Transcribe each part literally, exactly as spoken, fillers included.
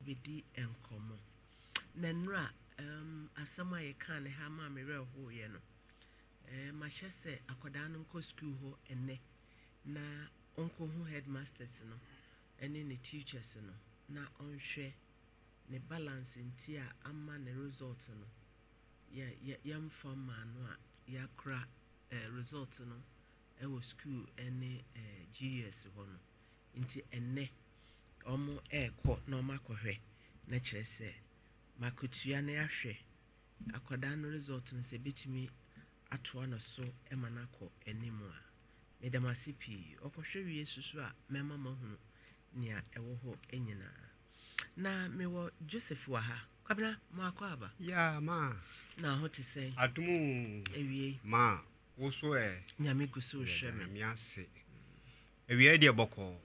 bedi enkomo na nra um asama ye kan ha ma me re ho ye no eh ma hyese akoda no nko school ho enne na onko hu headmasters no ene ne teachers no na onhwe ne balance ntia ama ne result no ya ya yam fama no a ya kra eh, result no e wo school ene eh, G S ho no nti enne omo ekọ na omakọhwe na kire se makotua na ahwe akoda no result no se bitimi atoa no so e manakọ enimu a medamasipi okohwe wie susu a mema mahunu nia ewo ho enyina na mewo Joseph wa ha kwabena mo akọ aba ya ma na ho te sei adumu ewie ma wo so e nyame guso hwe me mi ase ewie de boko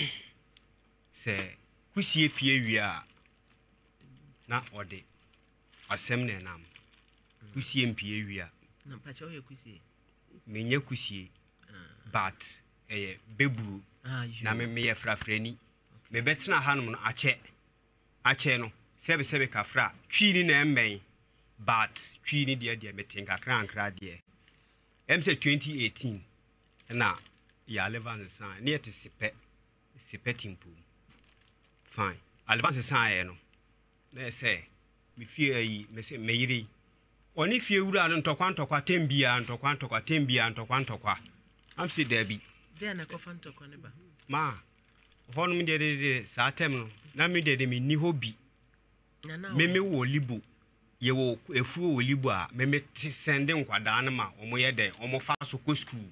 se kusie pie wie a na ode asem na nam kusie mpie wie a na pacha o kusie menye kusie but eh beburu na me me frafrani me betena hanum no ache ache no sebe sebe kafra twini na emben but twini de de metinka krankra de em se twenty eighteen na ya advance san ne yete sipe sipe timpu fine advance san e no na se me fie ayi me se meyiri oni fie wura no ntokwa ntokwa tembia ntokwa ntokwa tembia ntokwa ntokwa am se dabi de na kofa ntokwa ne ba ma honum de de satem no na me de de me ni hobi me me wo libo ye wo efu wo libo a me me sende nkwada na ma omo ye de omo fa so ko school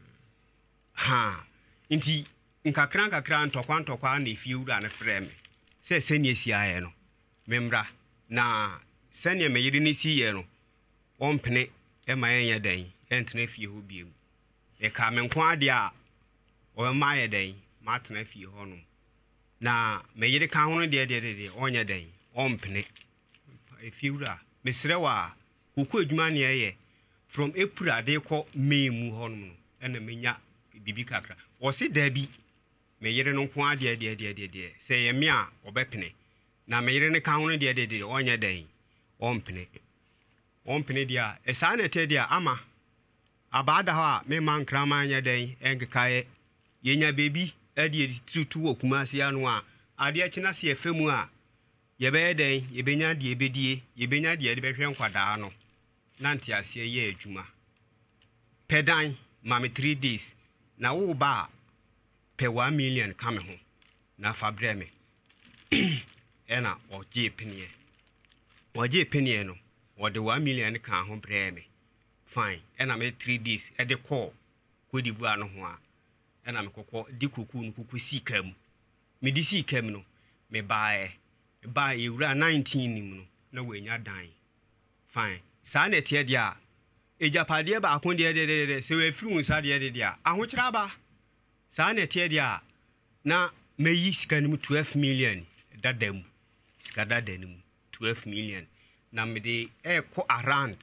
ha inti nkakran kakran ntokwa ntokwa na efie wura na frɛ me se seni esi aye no memra na seni me yiri ni si ye no ompene e ma yen ye den entena fie ho biem e ka me nko ade a o ma ye den ma tena fie ho no na me yiri ka ho no de de de onye den ompene efie wura me sere wa kokɔ adwuma ne ye from April ade kɔ May mu ho no ena menya bibi kakra o se dabi me yire no nko ade de de de de se ye me a obepene na me yire ne ka ho de de de onye dan ompene ompene dia e sa na te dia ama abada ho a me man krama anya dan enkekae yenya bebi ade tritu okumase anu a ade a kina se efemu a ye be den ye benya de ebedie ye benya de de behwe nkwada no nante ase ye adwuma pedan mame three days na wo ba pe one million kame ho na fabre me ena oje penie oje penie no wo de one million kan ho bre me fine ena me three days e de call ko divu no ho a ena me kokko di koku no koku sikam me di sikam no me bae ba ewura nineteen nim no na wenya dan fine sa na tie dia ejapade ba akon de de de se we firi unsa de de dia ahokyira ba sa na tie dia na meyi sika nim twelve million dadam sika dadam twelve million na me de e ko around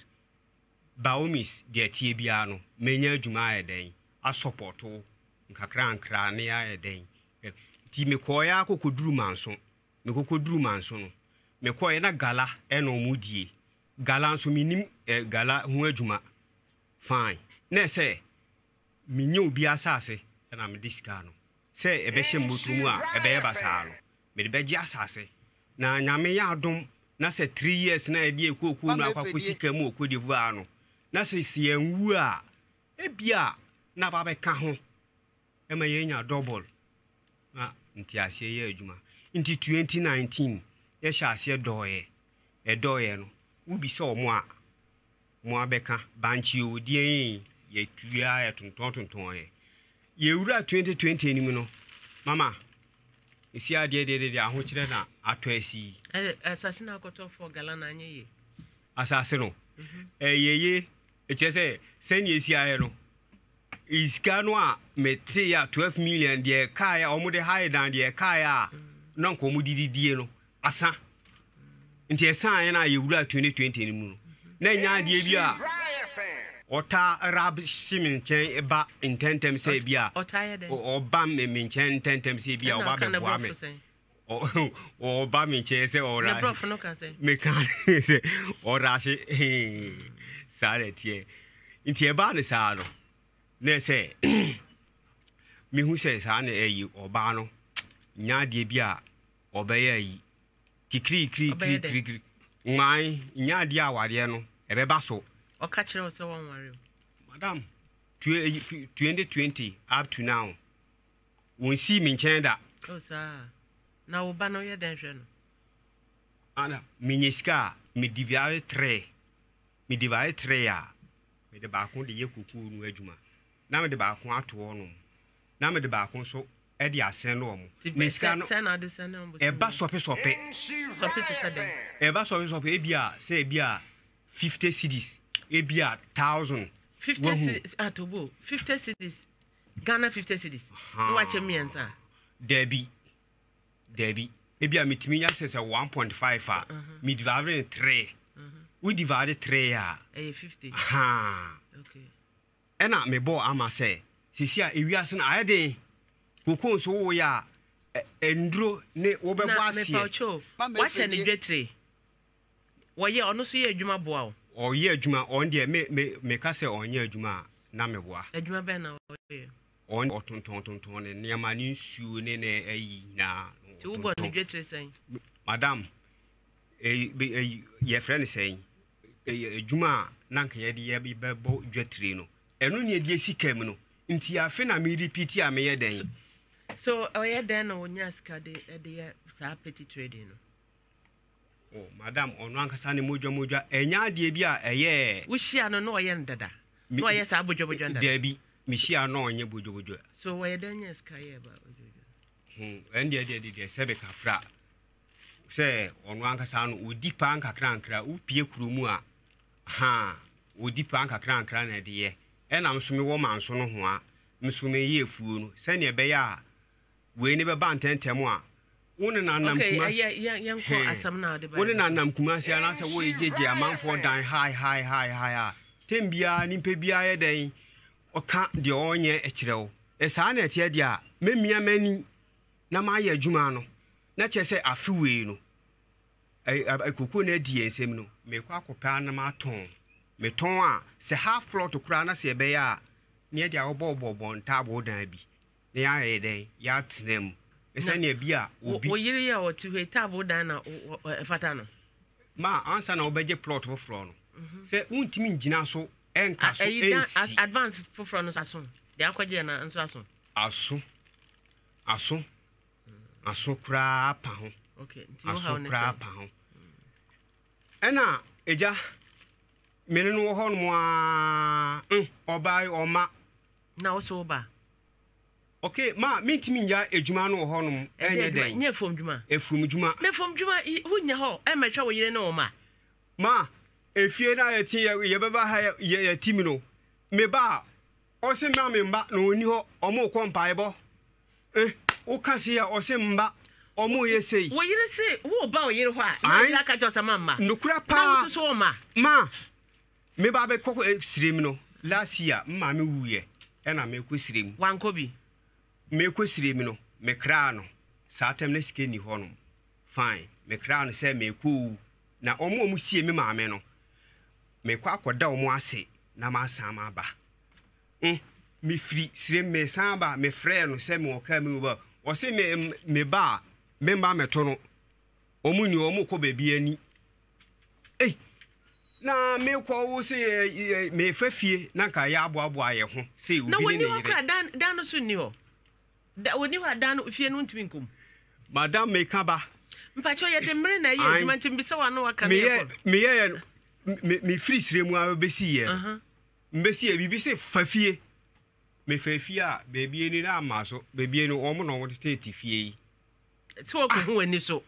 baomis de tie bia no menya adwuma ya den a supporto nkakra nkra ne ya den ti me koya akokoduru manso me kokoduru manso no me koye na gala e no mudie gala nso minim eh, gala ho adwuma fine na se minye obi asase na me diska no se ebe hye motumu a ebe ye basa no me de beji asase na nyame ya adom na se three years na e die ekoku no akwa kosika mu okodivu a no na se si enwu a ebia na ba be ka ho e ma ye nya double na nti ase ye adwuma nti twenty nineteen ye sha ase doye e doye no ubi so mo a mo abeka banchi odie ye tuya ye tonton tonton ye ye wura twenty twenty enim no mama isi ade de de aho kire na ato asi asase na akoto for gala na anye ye asase no eh yeye e chese seni esi aye no iska no a meti ya twelve million de kaya omo de high down de kaya na nko mu dididie no asa nti esan na ye wura twenty twenty enim no na nya de bi a ota rab simin chen eba intentem se bia ota ye de oba me min chen intentem se bia oba be boa me o o ba me che se o ra na prof no kan say me kan se o ra she sare tie nti e ba ne sa no na se me hu se sa na eyi o ba no nya de bi a obeye yi kikri kri kri kri kri nwan nya de aware no e be ba so o ka kire o se won ware madam twenty twenty up to now won see me nchen da o sa na wo ba no ye den hwe no ana minyeska me divide three me divide three a me de ba kon de ye kuku nu adwuma na me de ba kon ato no na me de ba kon so e de asen no mo miska no sen na de sen no e ba sope sope sope ti sade e ba sope sope e bia se e bia fifty cedis e bia one thousand fifty cedis atobo fifty cedis Ghana fifty cedis no wa che miensa debi debi e bia mitimi ya se one point five a me divide three we divide three a eh fifty ha okay ena me bo ama se sisi a ewiase na ayede kokon so wo ya endro ne wo be bo ase na me paucho wa che ne dwetre wo ye ono so ye adwuma boa o o ye adwuma on de me me me ka se on ye adwuma na me boa adwuma be na wo ye on otonton tonton ne niam ni nsuo ne ne ayi na ti wo bo ne dwetre sen madam eh ye friend sen adwuma na nka ye de ye be bo dwetre no eno ne de sikam no nti afi na me repeat a me ye den so o ye den no nya ska de de sa petty trading no oh madam onu ankasa ne modwa modwa enya de bi a eye wo hia no no ye ndada no ye sa bodwo bodwo ndada de bi me hia no onye bodwo bodwo so wo ye den nya ska ye ba bodwo hm ende de de de sebe ka fra se onu ankasa no odi pa nkakra nkra wo pie kuromu a ha odi pa nkakra nkra na de ye enam so me wo manso no ho a me so me ye efuo no se ne be ya we ni be ba ntentem a woni na nam kuma okay ya ya nko asam na de ba woni na nam kuma se ana se wo ejeje amanfo dan high high high high tembia nimpe bia ye den oka de onye e kirewo e sa na etie de a memia mani na ma ye adwuma no na che se afiwe no ai kokko na di ensem no me kwa akopa na ma ton me ton a se half plot kura na se be ya ne dia obo obo bon tabo dan bi ne ya ye den ya tnem esa ne bia obi wo yiri ya o tu he tabo dan na fata no ma ansa na obeje plot for fro no se untimi ngina so enka so ensi advance for fro no aso de akwaje na nso aso aso aso aso kura pa ho okay nti wo ha kura pa ho ena eja mene no ho no a mm obai oma na wo so ba okay ma mintimi nya ejuma no ho no enye den nya fom djuma efum djuma na fom djuma hu nya ho e metwa wo yire no ma ma efie na ye ti ye beba ha ye timi no me ba o se ma me mba no oni ho omo ko mpa ebo eh o ka se ya o se mba omo ye sei wo yire se wo ba wo yire ho a na yire aka jo sama ma nukura pa na wo so ma ma me ba be kokko sirem no last year mma me wuye e na me ko sirem wanko bi me ko sirem no me kra no satem na sike ni ho no fine me kra no se me ko na omo omo sie me maame no me kwa akoda omo ase na ma san ma ba mm me free sirem me san ba me frɛ no se me oka me ba o se me me ba me mba me to no omo ni omo ko ba bi ani eh na me kwa wo se me fafie na ka ya aboabo aye ho se obi ne na woni ho kra dan dan no so ni ho da woni ho dan no fie no ntimi nkom madam me ka ba mpacho ye de mre na ye adwuma ntim bi se wa no waka ne ko me ye me me free siremu a be si ye mbesi e bibi se fafie me fafie a beebie ni na amaso beebie no omo no wo tete fie yi ti wo ko hu ani so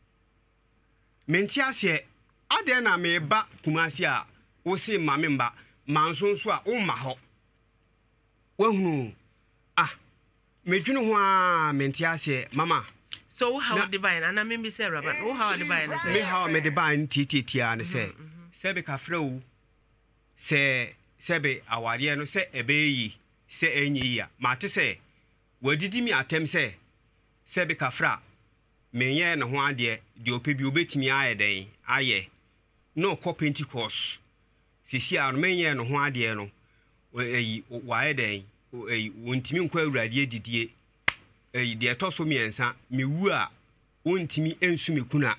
menti ase ade na me ba kumasi a wo se ma me mba mansonso a wo ma ho wahunu ah medwunu ho a menti ase mama so how divine ana me be say rabat wo how divine say me how me divine titi a ne say sebe ka frɛ se sebe aware no se ebeyi se enyi ya mate se wadidi mi atem se sebe ka fra menye ne ho ade de opebi obetimi aye den aye no ko Pentecost sisi a no menye ne ho ade no eyi waye den eyi wontimi nkwa awurade didie eyi de etoso miensa mewu a wontimi ensu mekuna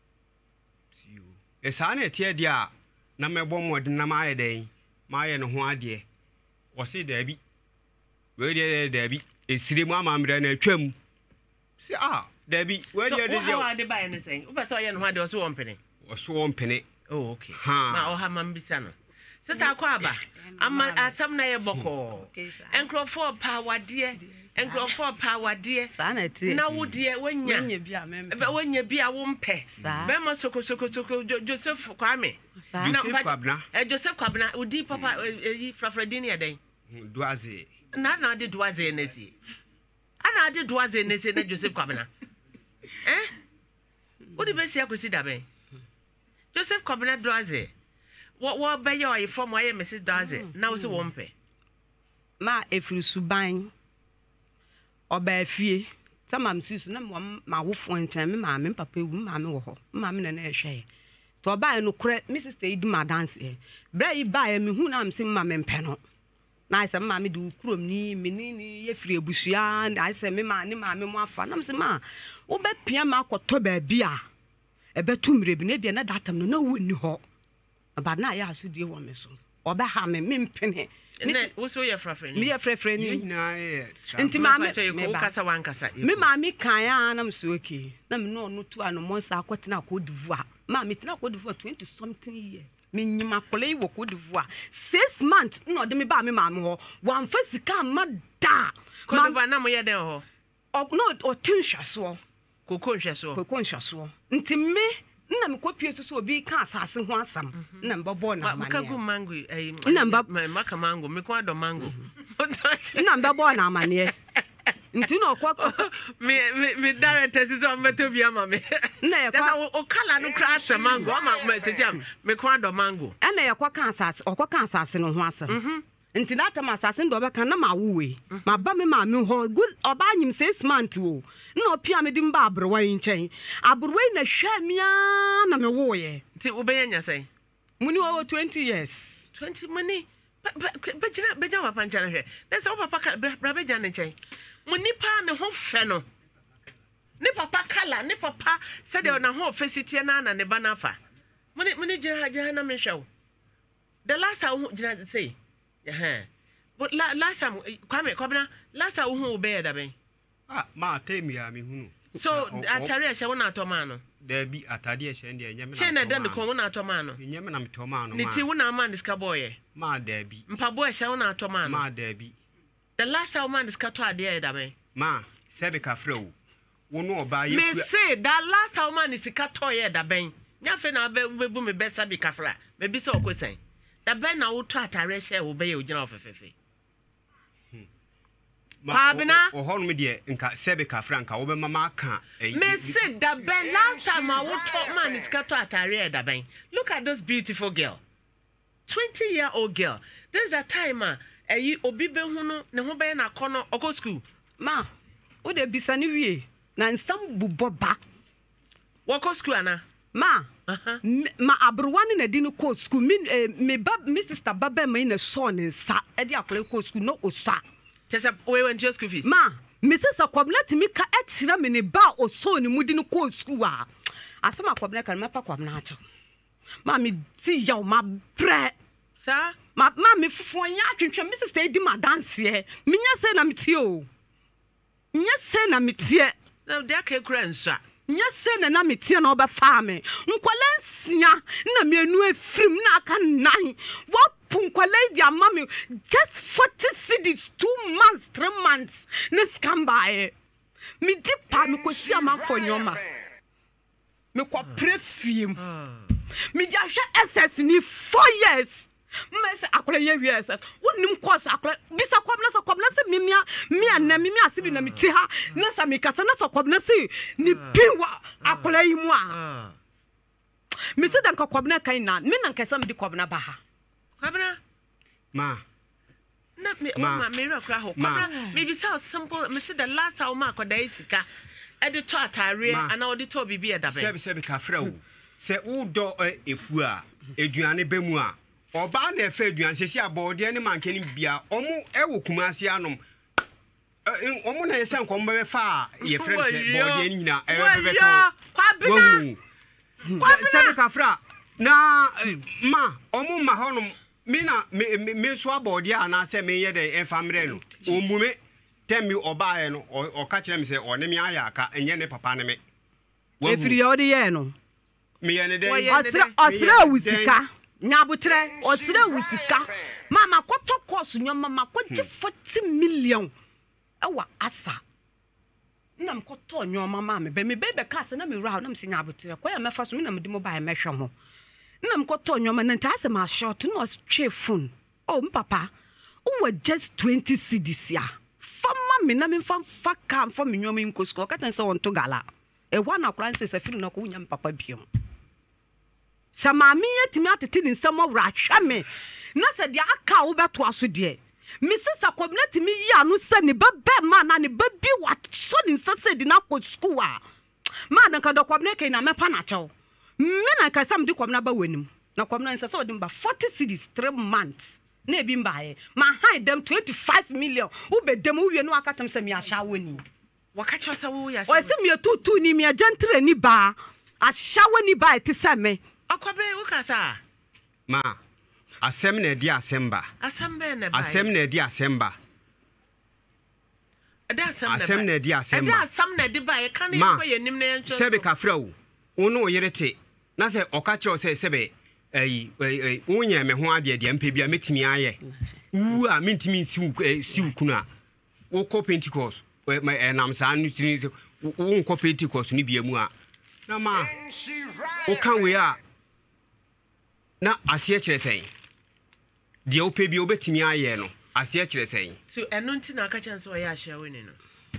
siyo esa na etie de a na mebo mod na maye den maye ne ho ade wo se da bi we de da bi esire mu amamre na atwam si ah Debbie, where do you do? How are they buying anything? What's all you had was one penny? Or so one penny. Oh, okay. Ha, or Hammam Bissano. Sister Quaba, I'm a some nail boko. And crow for power, dear, and grow for power, dear. Sanity. Now, dear, when you be a member, but when you be a womb pest, Bema Soko Soko Soko Joseph Kwame. Joseph Quabna, and Joseph Quabna would deep papa for Fredinia day. Doise. Not not the Doise in the sea. And I did Doise in the sea, Joseph Quabna. Eh? What do you say? I could see that way. Joseph Cobbler does it. What what by your from why Missus does it? Now so won't pay. Ma if you subine or by fear. Some am sis no ma wo fon chen me ma me papa wu ma me wo ho. Ma me na na ehwe. To buy no kre Missus Steady ma dance e. Bra yi buy me hu na am sim ma me mpe no. Na say ma me du krom ni me ni ni ye firi ebusua na say me ma ni ma me mo afa na me say ma wo be pia ma akoto ba bia e be tumre bi na bia na datam no na woni ho aba na ya aso die wo me so oba ha me me mpene ne wo so ye frafre ni me ye frafre ni na ye nti ma me ko kasa wan kasa me ma me kan ya na me so okay na me no no tu ano mo sa akotena Cote d'Ivoire ma me tena Cote d'Ivoire twenty something year me nyima kole wo Cote d'Ivoire six months no de me ba me ma me ho wan fa sika ma da Cote d'Ivoire na mo ye den ho o no o tinhwa so koko nhwe so koko nhwa so nti me na me kopie so obi ka asase ho asam na mbabo na amane maka gu mango eh na mba maka mango me kwa do mango na mbabo na amane nti no kwa me me director si so mbeto bia ma me na ye kwa o kala no kra asa mango ma me tetiam me kwa do mango ana ye kwa ka asase o kwa ka asase no ho asam nti na tam asase ndo be kan na ma wuwe ma ba me ma me ho good oba anyim six months wo na opia me dim ba abrowa nchen abrowa na hwa mia na me wo ye nti wo be nya sai muni wo twenty years twenty money be jina be jama pancha na hwe na se wo papa bra be jana nchen muni pa ne ho fe no ne papa kala ne papa se de na ho fesiti na na ne ba na fa muni muni jina jina na me hwe the last time jina say yeah, but la last time, Kwame, Kwabena, last time who obey that be. Ah, ma tell me, I mean, so Ataria shall not tomano. There be Atadia Shandy and Yemen. Chena done the corona tomano. Yemen, I'm tomano. Niti wuna man this caboy. Ma there be. Mpaboy shall not tomano. Ma there be. The last time man is catoa dear that me. Ma, Sebeca Fro. Won't know by you. May say that last time man is a catoya that bang. Nothing I'll be boom a best sabi cafra. Maybe so good saying. The ben na wo to atare share wo be ye ogina ofefefe ma o ho no me de nka sebe ka franka wo be mama ka me say the ben last time I wo to man is ka to atare da ben look at this beautiful girl twenty year old girl there's a time ah eyi obi be hu no ne ho be na kono oko school ma wo de bisane wie na nsam bubbo ba wo ko school ana ma uh-huh. Ma abruwani na dinu ko school me me ba me sister baba me na son nsa e de akole ko school no osa tesa we went to school fees ma me sister kwabna timi ka e kira me ne ba oso ni mudinu ko school a asema kwabna kan mapa kwabna acho ma me ti yaw ma bre sa ma ma me fufo nya atwetwe me sister edi ma dance e me nya se na me tie o nya se na me tie na de akekura nsa nya se na na metie na obefa me nkwala nsia na me anu afrim na aka nan wo punkwala di ama me just forty cedis two months three months na scam bae me di pa me ko sia ma fonyoma me ko prefiem me di ahwe ss ni four years me se akole ye years wonim course akole bisa kwabna so kwabna se mimia mia na mimia asibi na miti ha na sa me kasa na so kwabna se ni piwa akole yi mu a me se dan kwabna kan na me nan kasa me di kwabna ba ha kwabna ma na me ma me ra kra ho kwabna me bisa simple me se the last time ma akoda isika editor atare ana auditor bibi e dabe sebe sebe ka fra wo se wo do efu a eduane bemu a oba na efa eduane sesi abode ne manke ne bia omo e wo kumase anom omo na yesa nkom be fa ye friend se bode ni nyina e be be to kwabina sebe ka fra na ma omo ma honom me na me so abode a na se me ye de enfamre no omume temi oba e no o ka kire me se o ne me aya aka enye ne papa ne me efiri ye ode ye no me ye ne de osira osira wusika nyabutre osira wusika mama koto course nyoma makoje forty million ewa asa na mkoto nyoma mama be me bebe ka se na me wura na me se nyabutre kwa ya mefa so me na me di mobile mehwe ho na mkoto nyoma na ntase ma short no twe phone oh mpapa uwe just twenty cedis ya fama me na me fa fa ka fa me nyoma nkosko ka tan se won to gala e wana kran se se firi na ko nya mpapa biom samami yetimi atete ni nsamo wra hwa me na se dia aka wo beto aso de mi sisa community mi yi anu se ne bebe ma na ne bebi wa so ni nsase di na ko school a ma na ka do community na mepa na chew me na ka sam di komna ba wanim na komna nsase odi mba forty cedis three months na ebi mba e ma hide them twenty-five million wo be dem wo wie no akatam se mi ahya woni waka cha se wo ya o se mi tutu ni mi agentre ni ba ahya woni ba eti se me akwabe wo kasa ma asem na di asemba asemba na ba asem na di asemba ada asem na asem na di asemba ada asem na di ba ye kan ye ko ye nim na ye ncho sebe ka fra wo wono oyerete na se oka kire se sebe eh eh wonya me ho ade de mpa bia metimi aye wu a mentimi nsi siu kuna wo ko Pentecost eh nam sa anu tiri wo nko Pentecost ni bia mu a na ma wo kan we a na asie kire sen de ope bi obetimi aye no asie kire sen so eno nti na aka chance o ya ahia we ni no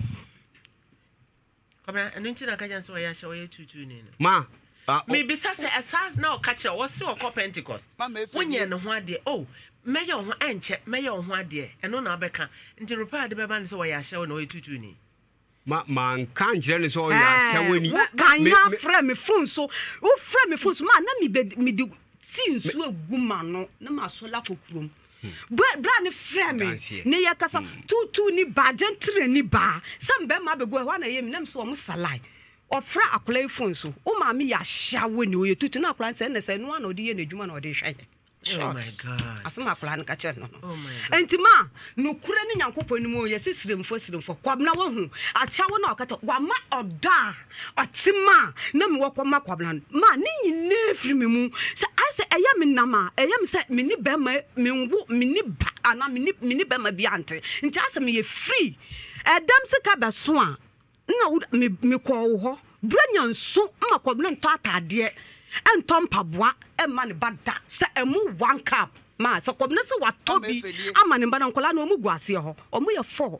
kobra eno nti na aka chance o ya ahia we tutu ni no ma maybe say asas na o ka kire wo se o ko Pentecost wonye no ho ade oh meye ho enche meye ho ade eno na obeka nti rupa ade beba ne se wo ya ahia we no tutu ni ma man kan jire ne so ya ahia we ni kan ya fra me phone so wo fra me phone so ma na mi mi di sinsu eguma no na ma so la kokurom bra bra ne fra me ne ya kasa tutu ni ba gentre ni ba sam be ma be go ho na ye mi na so mo salai ofra akola phone so o ma me ya hya we ni o ye tutu na akola se na se no na odi ye na adwuma na odi hwa oh my god asema akola na ka che no oh my god enti ma no kure ni nyankopon ni mo ye sisiremfo siremfo kwabna wo hu acha wo na okata wa ma oda otima na me wo kwama kwabna ma ni nyine firi me mu se ase eya me nama eya me se me ni be ma me nwo me ni ba ana me ni me ni be ma bi ante nti ase me ye free edam se ka be so a na me me ko ho branya nso ma kwabna nto atade and Tom Pabwa, a man bada, say a move one cup. Ma, so come not so what Toby, a man in Banancolano Muguasio, or me a four,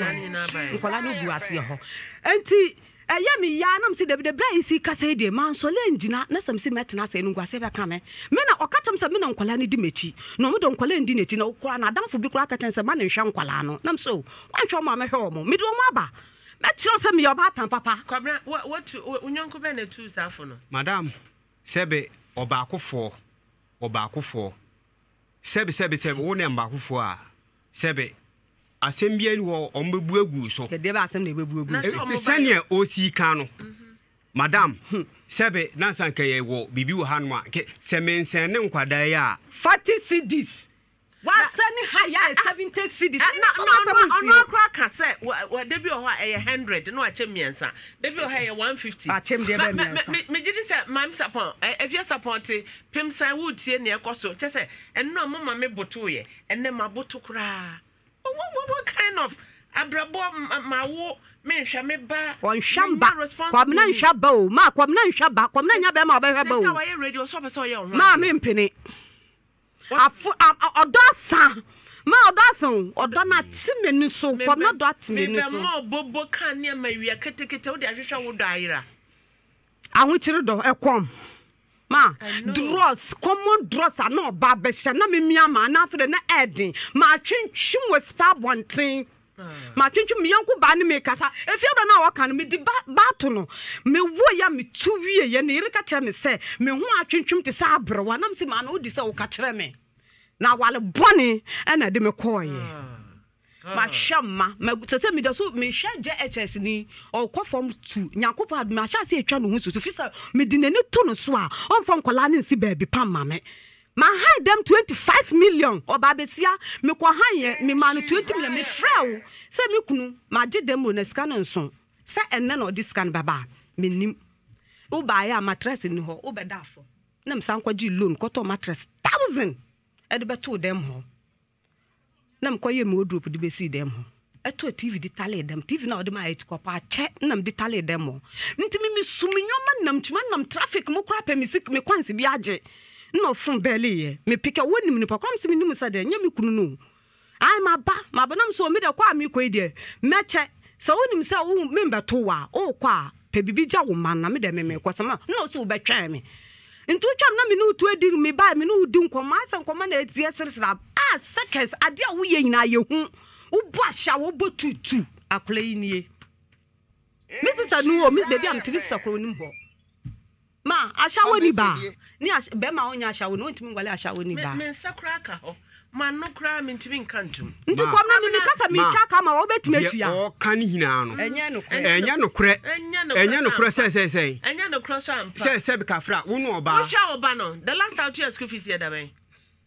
Colano Guasio. And see, a yammy yanam see the blaze, he cassade, man, so lengina, Nassam see Metanas and Guaseva Kame. Mena or Catam Sabin on Colani Dimechi, no, we don't call in Dinity, no, Quana, down for big rocket and some man in Shanqualano. Nam so, one from my home, middle maba. Let's show some your baton, Papa. What, what, Uncle Bennett two Safono, Madame. Sebe obakofo obakofo sebe sebe sebe wo ne mbakofo a sebe asem bia ni wo ombebu agu so ke deba asem na ebebu agu sene osi kan no madam sebe nansan ka ye wo bibi wo hanu a ke semensen ne nkwada ya forty cedis wa sani higher seventy cedis no no no kra ka se wa debi o ho a one hundred no a chem miensa debi o ho a one fifty a chem de be miensa me gidi se mam support if you support pimsan wo tie ne ekoso che se enno mama me boto ye enne ma boto kra what what kind of abrabo ma wo me hwa me ba on shamba kwamna nhaba o ma kwamna nhaba kwamna nya be ma ba hwa ba o say why radio so be so ye ho ma me mpene afu odosa ma odosan odona timenu so kwamna do atimenu so me mo bobo kan ne ma wi ketekete wo de ahwehwa wo do ayira ahunchiri do ekom ma dross common dross na oba be hye na me miama na afre na edin ma twentwim was fa bonten ma twentwe me yanko ba ne me kasa efia do na waka no me di ba to no me wo ya me tu wie ye ne ire ka kire me se me ho atwentwem te sa abrewa na me se ma na odi se wo ka kire me na wale bone e na de me koye ma shama ma se se me do so me hwa je H S ni o ko form two nyakopa ma sha se etwa no hu susu fisa me di nani to no so a on fon kola ne nsi baabi pam ma me ma hide them twenty-five million oba besia me ko hanye me ma no twenty million me frɛw se me kunu ma je dem no scan nso se enne no this scan baba me nim wo ba ya mattress ni ho wo be dafo na me san kwaji loan koto mattress one thousand e de beto dem ho na me koye me wardrobe de be see dem ho eto T V di tale dem T V na ode ma e kopa che na me di tale dem ho ntimi me sumi nyoma nam tima nam traffic mo kra pa me sik me kwanse bi age no from belly ye me pick a wonim ni pakram se me nim sa de nya me kunu no ai ma ba ma ba nam so me de kwa me ko de me che so wonim sa wo me mbeto wa o kwa pe bibi ja wo man na me de me me ko sama no so be twa me ntu twam na me no tu edi me ba me no di nkoma asa nkoma na etie seresra ah seconds ade a wo ye nyina ye hu wo bo ahya wo bo tutu akola yi nie me sister no me baby am tiri sakro nim ho ma ashawo ni ba ni be ma onya ashawo no ntimi ngwale ashawo ni ba me nsakra ka ho ma no kra me ntimi nkantum nti kwam na me kasa me twa ka ma wo betime atua o kan hina no enye no kre enye no kre enye no kre se se se enye no kre so ampa se se be ka fra wo no oba wo sha oba no the last out year school fees here da ben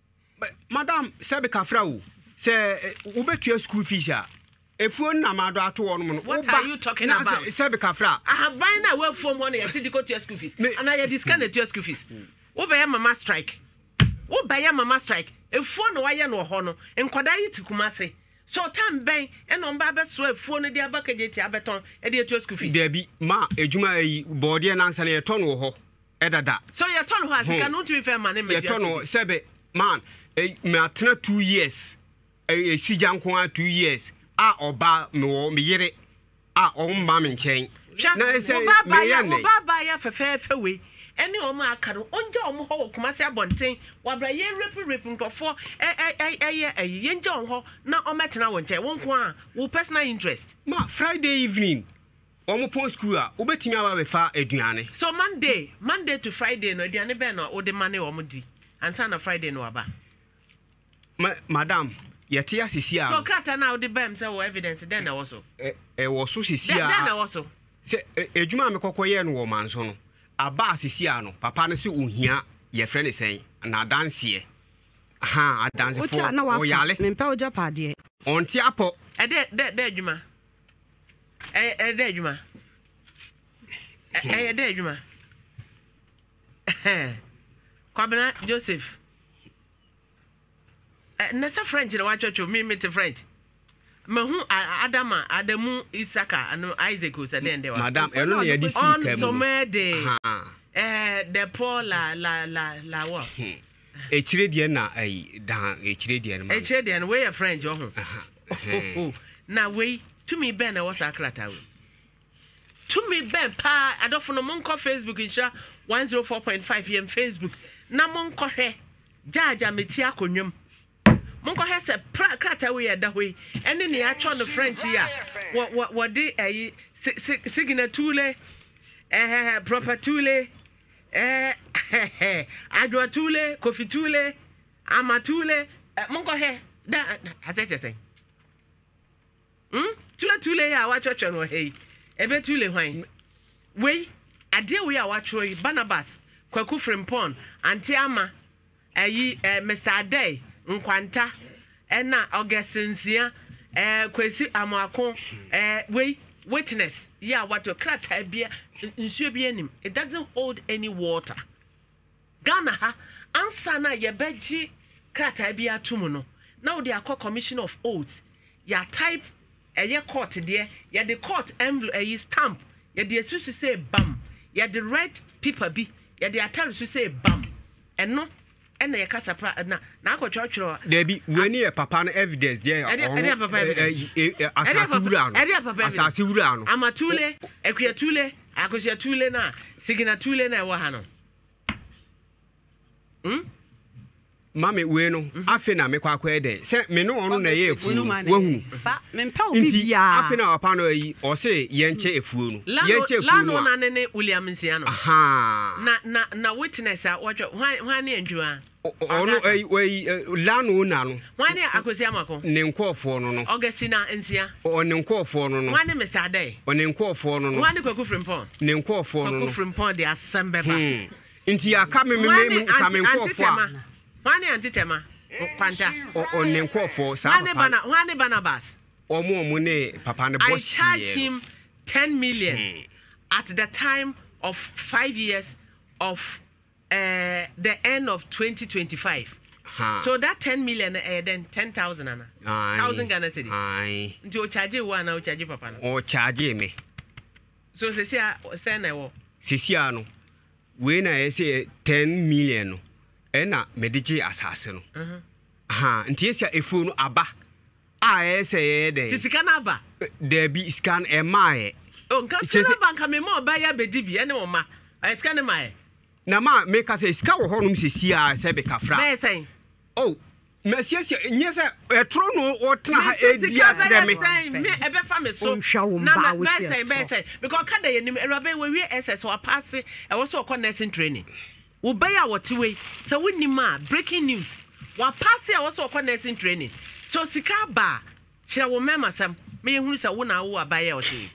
madam se be ka fra wo se wo betua school fees a efuo na ma do ato won no what are you talking about se be ka fra I have been na we from one year to go to school fees and I discount to school fees wo be mama strike wo be mama strike efuo no wa ye no ho no enkoda yi tikumase so tam ben e no mba be so efuo no de abakaje ti abeton e de to school fees there be ma ejuma yi body na nsa na ye ton wo ho e dada so ye ton ho asika no to be fair man me ye ton no sebe man me atena two years e si janko a two years a oba me me yere a o mma me nchen na ese me ye ne baba ya fefefe we eni o ma aka no onje o mo ho kumase abonten wabra ye rep rep ntofo eh eh eh eh ye nje on ho na o metena wo nche wo nko a wo personal interest ma Friday evening o mo pon school a obetimi aba be fa aduane so Monday Monday to Friday no aduane be no o de mane o mo di ansa na Friday no aba ma madam yete asisi a so krata na o de bam say wo evidence then na wo so eh eh wo so sisi a then na wo so se ejuma me kokoye no wo manso no aba asisi a no papa no se ohia ye frɛ ne sɛn na danse ha adanse fo o yale me mpa oja pade onti apo e de de de adwuma e e de adwuma e e de adwuma Kwabena Joseph nessa French na wachocho me me te French me hu Adama Adamu Isaka anu Isaac o se den de wa madam eno na ye di si on somede eh de Paul la la la la wa e chire die na ai dan e chire die na e chire die na we ye French o hu na we to me ben na was akrata we to me ben pa adofo no monko Facebook insha one oh four point five yem Facebook na monko hwe jaja meti akonwam monko he se krata we da hwe ene ne ya cho no French ya wo wo de ayi signature eh proper tule eh adwa tule coffee tule amatule monko he da aseche sen hm tule tule ya wa chocho no hey ebe tule hwan we ade we a wa choi Barnabas Kwaku Frimpon anti ama ayi Mister Adey nkwanta ena ogesensia eh kwesi amako eh we witness yeah what your krata bia nsuo bia nim it doesn't hold any water Ghana ha ansa na ye beji krata bia tumu no now they are called commission of oaths ya type eye court there ya the court envelope eh stamp ya the susu say bam ya the red paper bi ya the atari susu say bam eno ena ye kasa pra na na akotwotworo there be we ni papa no evidence there asasi wura no asasi wura no amatule ekuyatule akosiyatule na siginatule na ewo ha no hm mame we no afi na me kwa kwa de se me no onu na ye efu wahunu fa me mpa obi bia afi na papa no yi o se ye nche efu no ye nche efu no la no na ne William Nsia no aha na na na witness a wo hwan ne ndwa onu eh we la no na no hwan ne akosi amako ne nkofo no no Augustina Nsia o ne nkofo no no hwan ne Mister Day o ne nkofo no no hwan ne Kwaku Frimpong ne nkofo no no Kwaku Frimpong de assemble ba nti aka me me ka me nkofo a hwan ne antitema kwanta o ne nkofo sa hwan ne bana hwan ne Barnabas omo omo ne papa ne I charge him ten million hmm. at the time of five years of uh, the end of twenty twenty-five. Huh. So that ten million uh, then ten thousand ana. Thousand Ghana cedi. Aye. Nti o charge one na o charge papa no. O charge me. So se sia se na wo. Se sia no. We na e say ten million no. E na mediji asase no. Mhm. Ha, nti sia efu no aba. A e say e dey. Tisika na aba. There be scan e mae. Oh, nka sika banka me mo ba ya bedi bi ene wo ma. E scan e mae. Na ma me ka say sika wo honum se sia se be kafra. Me say. Oh, Monsieur, yes, a trono or tna e dia me. Me e be fa me so. Na me say be say because ka dey nim erabe we we S S or pass e wo so ko nursing training. Wo ba ya wote we. So we nim a breaking news. Wa pass e wo so ko nursing training. So sika ba kire wo mema sam me hu se wo na wo abaye o te.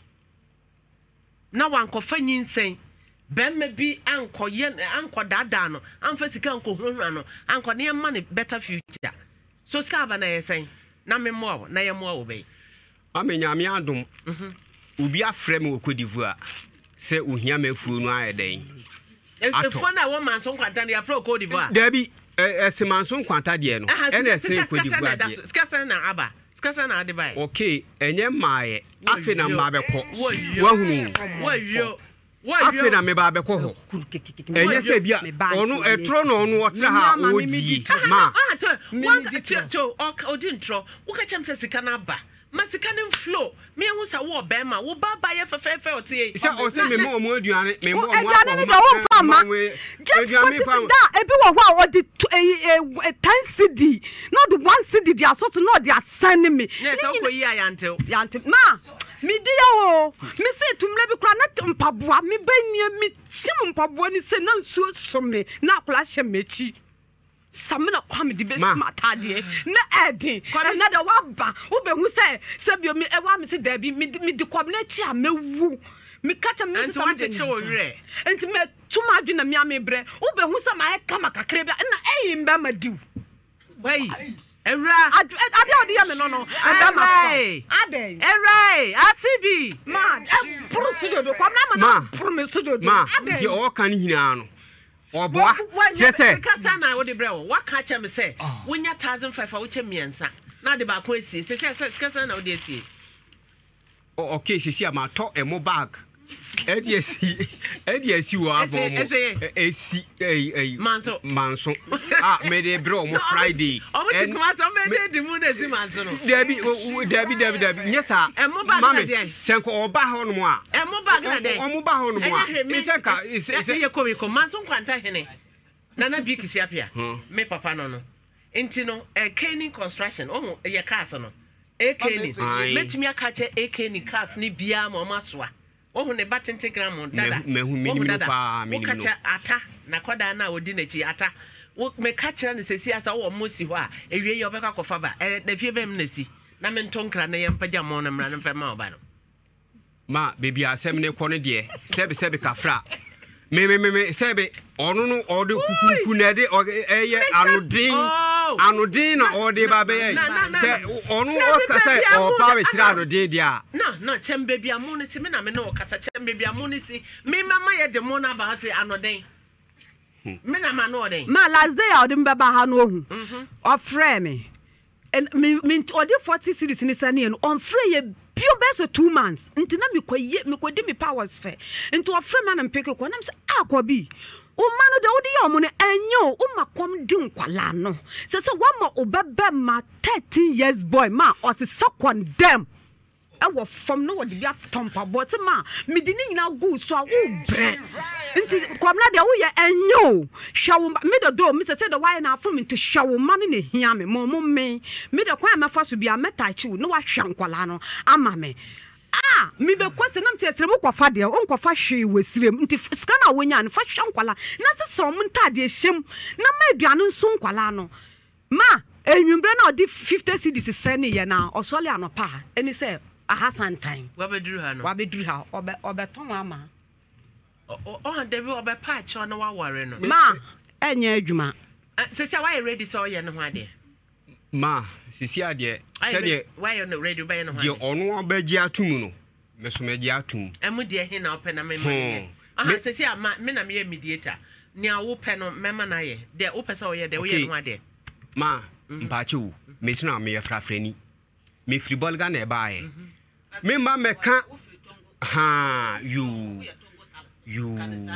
Na wan ko fa nyinsen. Bemme bi anko ye anko dada no amfa sika anko hurura no anko ne ma ne better future so sika ba na yesen na me mo na ye mo wo be amenya me adom mhm obi afrɛ me okodivu a sɛ ohia mafuo no ayɛden efo na wo manso nkwanta ne afrɛ okodivu a dabi ese manso nkwanta de no ɛna ɛsɛ okodivu a de sika sɛ na aba sika sɛ na ade bai okay enye maaye afi na mba bɛkɔ wahunu wayo afi na me ba bɛkɔ ho enye sɛ bia ɔno ɛtro na ɔno ɔtra ha odi ma one to odi ntro wo ka chem sɛ sika na aba masika ne flow me hu sa wo be ma wo ba ba ye fefefe otie se o se me mo mo aduane me mo mo aduane ne de wo fa ma just for that e bi wo ho a wo de ten cedi no the one cedi dia so to no dia send me ne so ko yi ayantew yantew ma mi dia o mi se tumle bi kura na mpaboa mi benie mi chim mpaboa ni se na nsuo so me na akula hye mechi samina kwame di be smata de na edi na da waba wo be hu se se bi mi e wa mi se da bi mi di kwabna chi a mewu mi kacha mi se samina che che wo wre enti me tuma adwe na mi amebre wo be hu se ma e kama kakra bi na eyi mba ma diu wai Era ade ade ya me no no ada ma ade era asibi ma e pro studio do kwamna ma pro me studio do ade di o kan hina no oboa je se kasa na wo de bre wo waka cha me se wonya one thousand five hundred wo che miensa na de ba ko esie se se kasa na wo de esie o okay sisi ama to e mo bag e di esi e di esi wo abo mo esi ei ei manso manso ah me de bre mo friday o mo ti kuma so me de di mu na esi manso no debi debi debi debi nyesa mama senko oba ho no mo a e mo bag na de o mo ba ho no mo a isenka ise ye komi ko manso kwanta hene na na bi kisi apia me papa no no enti no e Kenny construction o ye cars no e Kenny metimi aka che e Kenny cars ni bia ma o masoa oh ne batente gram dada mehu minimum pa minimum kacha ata na koda na odi na chi ata wo me kacha na sesi asa wo mo si ho a ewie ye obeka kofa ba e da fie bem na si na me ntonkra na ye mpaja mo na mra na mfa ma oba no ma baby asem ne kɔ ne de sebe sebe kafra me me me sebe ono no ode kukuku na de eye anodin anodin na ode ba be se ono o kasa o pa we kira anodin dia no no chem baby amoni si me na me no kasa chem baby amoni si me mama ye de mo na ba se anodin me na ma no odin ma last day ode mba ba ha no ohu o frɛ me and me me ode forty cities ni sane no on frɛ ye pure best two months ntina me koye me kodi me powers fe nto ofre me na mpeke ko na me se akwabi o manu de odi ya omo ne enyo o makom di nkwala no se se wa ma obebe ma thirteen years boy ma o se second dem ɛwɔ fam no wɔde bi atompa bɔte ma me di ni nyina go so a wo bre nti kwamna de wo ye enyo hwawo me de do me se se de why na afom nti hwawo ma no ne hia me mo mo me me de kwa mefa so bia meta chi wo no wa hwa nkwala no ama me ah me be kwase nam te esrem kwafa de on kwafa hwe wasirem nti sika na wonya no fa hwa nkwala na se so mo ntade hyem na ma aduane nso nkwala no ma enwumbre na odi fifty cedis sene ye na osole anopa eni se aha sometime wabeduru ha no wabeduru ha obe obeton ama o o de bi obe patch on wa ware no ma enye adwuma se se why ready so ye no ho ade ma sisi ade se de why you no ready by no ho de ono abagi atum no me so me gi atum emu de he na ope na me ma aha se se ama me na me mediator ni a wo pe no me ma na ye de wo pe se o ye de wo ye no ade ma mpachu me tuna me frafrani me free ball ga na e ba ye me ma me ka ha you you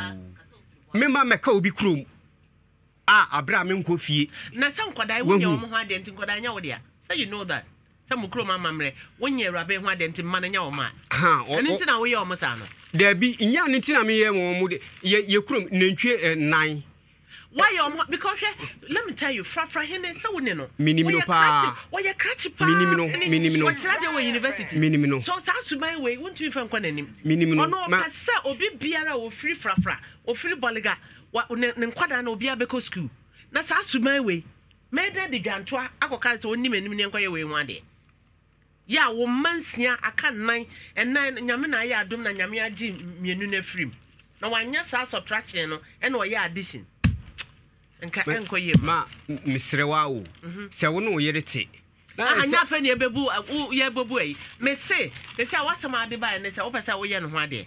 me ma me ka obi krom ah abra me nko fie na se nkoda wo nya wo ho ade nti nkoda nya wo de so you know that se mo krom amamre wo nya urabe ho ade nti ma na nya wo ma ha eni nti na wo ye o mo sa no da bi nya ni nti na me ye mo mo de ye krom nantwie nine why you because let me tell you fra fra hene se wo ne no minimino pa wo ye krachi pa minimino minimino wo chira de wo university minimino so sa suban we won't you fan kwa nanim minimino ono pese obi biara wo free fra fra wo free boliga ne nkwada na obi abeko school na sa suban we mede de dwantoa akoka se onim anim ne nkwa ye we hu ade ya wo mansia aka nan enan nyame na ya adom na nyame agi mienu na frim na wanya sa subtraction no e na o ye addition nka enko ye ma misrewa wo se wo no yerete na anya fa ne bebu ye bebu ai me se se se awasama ade ba ne se wo pesa wo ye no ho ade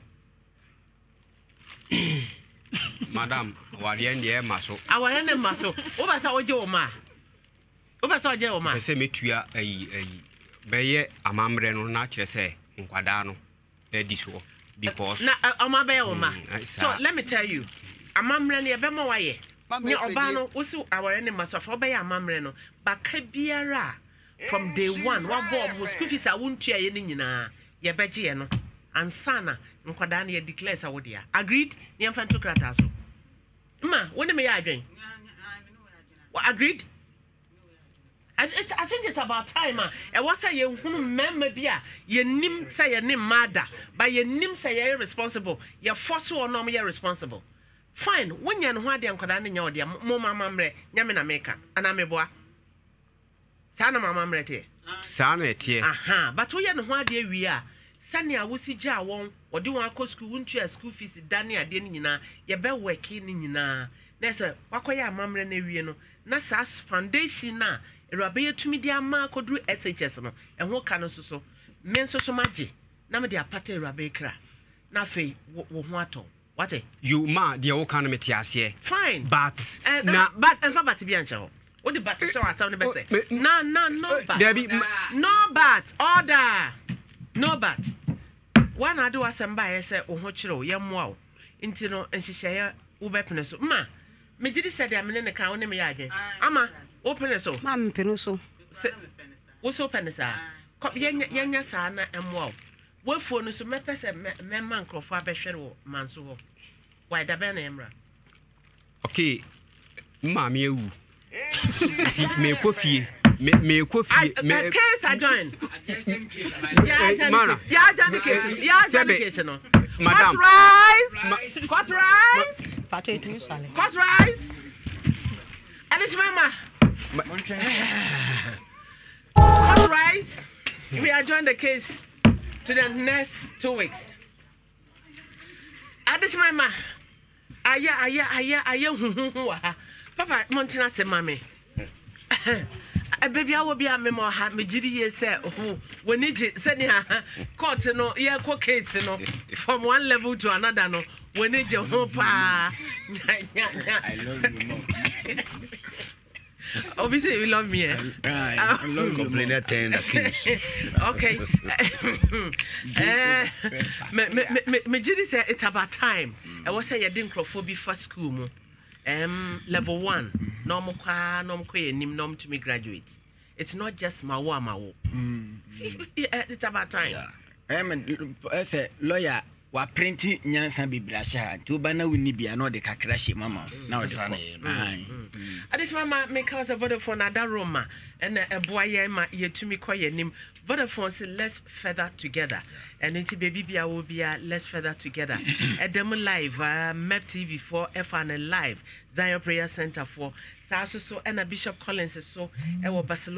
madam wariye ne ma so aware ne ma so wo pesa wo je wo ma wo pesa wo je wo ma se metua ayi ayi beye amamre no na kire se nkwada no e di so because na amabeye wo ma so let me tell you amamre ne be ma waye ni obano usi aware ne masofa obe ya amamre no baka biara from day one wa bo mo school fees a wontua ye ni nyina ye beje ye no ansana nkwada na ye declare sa wodia agreed ni amfa ntokrata so ma woni me ya adwen agreed I, it, I think it's about time ah e was say ye hunu memma bia ye nim say ye nim mada but ye nim say ye responsible ye force or no ye responsible fine when you know what they are going to do, Mama Mamre, Yamina Meka, and I'm a boy. Sana Mamma Mrete. Sana, dear. Aha, but we know what dear we are. Sunny, I will see Ja won, or do I call school, won't you a school fees, Danny, I didn't, you know, your bell working in na. Nessa, Wakoya Mamre Neviano, Nassas Foundation na, a rabbi to me, dear Marco drew S H S, and what can also so. Men so so much, Namadia Pate Rabekra. Nafe, what? What eh? You ma the old kind of metiasie. Fine. But uh, na but and for but be answer. What the but show us on the best. No, no, no but. There be no but order. No but. One I do asamba say o ho chiro ye mo nti no nhihye wo bepene so. Ma me gidi said am ne kan woni me ya adwen. Ama open so. Ma me pene so. Wo so pene sa. Yenya sa na emo. Wo fo no so me pese me man krofo abehwere wo manso ho. Why da be na emra? Okay. Ma me ewu. Me kofie. Me me kofie. Me case I join. Yeah, mana. Yeah, join case. Yeah, join case no. Madam. Cut rice. Cut rice. Pato etu sale. Cut rice. Alice mama. Cut rice. We are join the case to the next two weeks. Adish mama. Aya aya aya aya hu hu hu ha. Papa Montina se mame. A baby I will be a memo ha me gidi ye say oh when it say ha court no ye ko case no from one level to another no when it je ho pa. I love you more. Obviously you love me. Eh? I love complain at ten case. Okay. Eh me me me me gidi say it's about time. I was say you didn't crofobia for school mo. Um, level one, normal kwa, normal kwa, nim norm to me graduate. It's not just mawa mawo. It's about time. Yeah. I say lawyer wa printing nyansa bibrasha nti oba na woni bia na ode kakra hye mama na ode ko ai adishima ma make us a Vodafone ada Roma and a boy ma yetumi koye nim Vodafone say let's feather together and it baby bia will be let's feather together edem live uh, M E P T V for F N live Zion Prayer Center for sa so so and Bishop Collins so e wo Barcelona